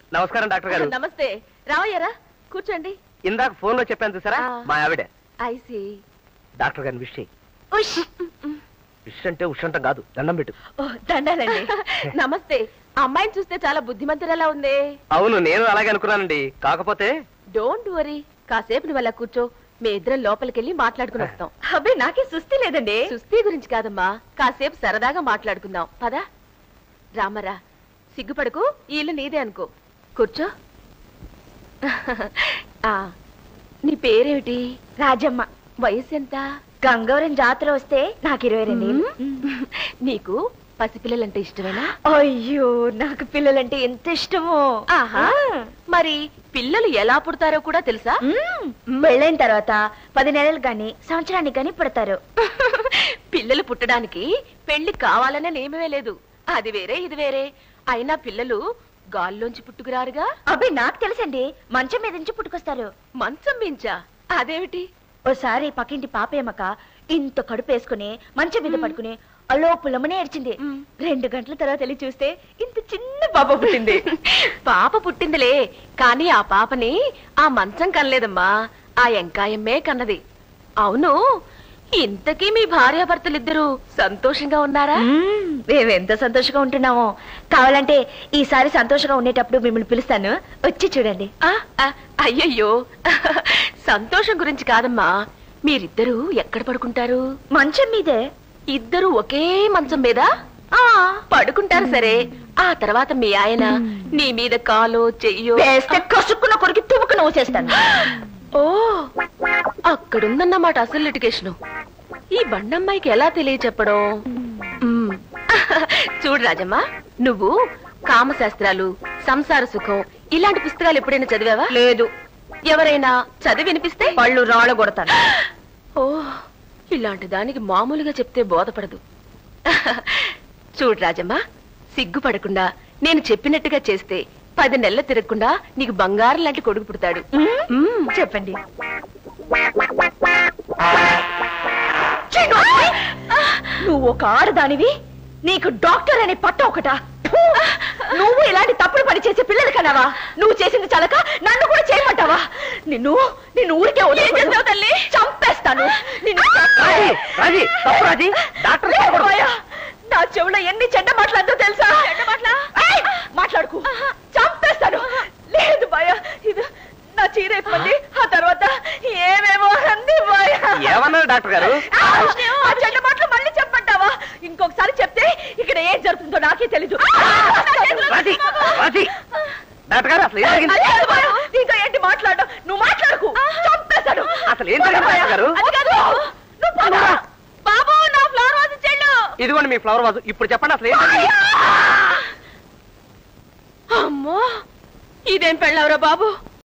నమస్కారం డాక్టర్ గారు. నమస్తే. రావయ్యారా, కూర్చోండి. ఇందాక ఫోన్ లో చెప్పాను చూసారా, మా ఆవిడ. ఐసి డాక్టర్ గారిని విష్ విష్ అంటే ఉషంటం కాదు, దండం పెట్టు. దండాలండి. నమస్తే. అమ్మాయిని చూస్తే చాలా బుద్ధిమంతురాలా ఉంది. అవును, నేను అలాగే అనుకున్నానండి. కాకపోతే డోంట్ వరీ, కాసేపు నువ్వు అలా కూర్చో. మీ ఇద్దరం లోపలికెళ్ళి మాట్లాడుకుని వస్తాం. అబ్బే నాకే సుస్థి లేదండి. సుస్థి గురించి కాదమ్మా, కాసేపు సరదాగా మాట్లాడుకుందాం. పదా రామరా, సిగ్గుపడకు. ఈ ఇల్లు నీదే అనుకో. కూర్చో. నీ పేరేమిటి? రాజమ్మ. వయసు ఎంత? గంగవరం జాతర వస్తే నాకు 22. నీకు పసిపిల్లలంటే ఇష్టమేనా? అయ్యో, నాకు పిల్లలంటే ఎంత ఇష్టమో. ఆహా, మరి పిల్లలు ఎలా పుడతారో కూడా తెలుసా? పెళ్ళైన తర్వాత 10 నెలలు గాని సంవత్సరానికి గాని పుడతారు. పిల్లలు పుట్టడానికి పెళ్లి కావాలనే నియమమే లేదు. అది వేరే ఇది వేరే. అయినా పిల్లలు గాల్లోంచి పుట్టుకురారుగా. అబ్బాయి నాకు తెలుసండి, మంచం మీద నుంచి పుట్టుకొస్తారు. మంచం మించా? అదేమిటి? ఓసారి పక్కింటి పాపేమక ఇంత కడుపు వేసుకుని మంచం మీద పడుకుని అలో పుల్లమనే ఏడ్చింది. 2 గంటల తర్వాత వెళ్ళి చూస్తే ఇంత చిన్న పాప పుట్టింది. పాప పుట్టిందిలే, కానీ ఆ పాపని ఆ మంచం కనలేదమ్మా, ఆ ఎంకాయమ్మే కన్నది. అవును, ఇంతకీ మీ భార్యాభర్తలిద్దరూ సంతోషంగా ఉన్నారా? మేమెంత సంతోషంగా ఉంటున్నామో. కావాలంటే ఈసారి సంతోషంగా ఉండేటప్పుడు మిమ్మల్ని పిలుస్తాను, వచ్చి చూడండి. అయ్యయ్యో, సంతోషం గురించి కాదమ్మా. మీరిద్దరూ ఎక్కడ పడుకుంటారు? మంచం మీదే. ఇద్దరు ఒకే మంచం మీద పడుకుంటారు. సరే, ఆ తర్వాత మీ ఆయన నీ మీద కాలో చెయ్యో వేస్తే కసుక్కున కొరికి తుమ్ముకున వచ్చేస్తాను. ఓ, అక్కడుందన్నమాట అసలు లిటిగేషన్. ఈ బండమ్మాయికి ఎలా తెలియచెప్పడం? చూడు రాజమ్మ, నువ్వు కామశాస్త్రాలు, సంసార సుఖం ఇలాంటి పుస్తకాలు ఎప్పుడైనా చదివావా? లేదు. ఎవరైనా చదివి వినిపిస్తే పళ్ళు రాళ్ళ కొడతాను. ఓ, ఇలాంటి దానికి మామూలుగా చెప్తే బోధపడదు. చూడు రాజమ్మ, సిగ్గుపడకుండా నేను చెప్పినట్టుగా చేస్తే 10 నెలలు తిరగకుండా నీకు బంగారం లాంటి కొడుకు పుడతాడు. చెప్పండి. నువ్వు ఒక ఆడదానివి, నీకు డాక్టర్ అనే పట్ట ఒకటా? నువ్వు ఇలాంటి తప్పుడు పని చేసే పిల్లలు కన్నావా? నువ్వు చేసింది చాలక నన్ను కూడా చేయమంటావా? నిన్ను ఊరికే వదిలేస్తావు తల్లి, చంపేస్తాను. నా చెవులో ఎన్ని చెడ్డ మాట్లాడుతూ తెలుసా? మాట్లాడుకు, చంపేస్తాను. లేదు బాయ, ఇది నా చీర అయిపోయింది. ఆ తర్వాత ఏమేమో అంది బాయ. ఏమన్నారు డాక్టర్ గారు? ఆ చెడ్డ మాటలు మళ్ళీ చెప్పంటావా? ఇంకొకసారి చెప్తే ఇక్కడ ఏం జరుగుతుందో నాకే తెలీదు. డాక్టర్ గారు అసలు నీతో ఏంటి మాట్లాడు? నువ్వు మాట్లాడుకు, చంపేస్తాడు. అసలు ఏం గారు? బాబు, నా ఫ్లవర్ వాజు చెల్లు. ఇదిగోండి మీ ఫ్లవర్ వాజు. ఇప్పుడు చెప్పండి అసలు ఏం? అమ్మో, ఇదేం పెళ్ళవరా బాబు?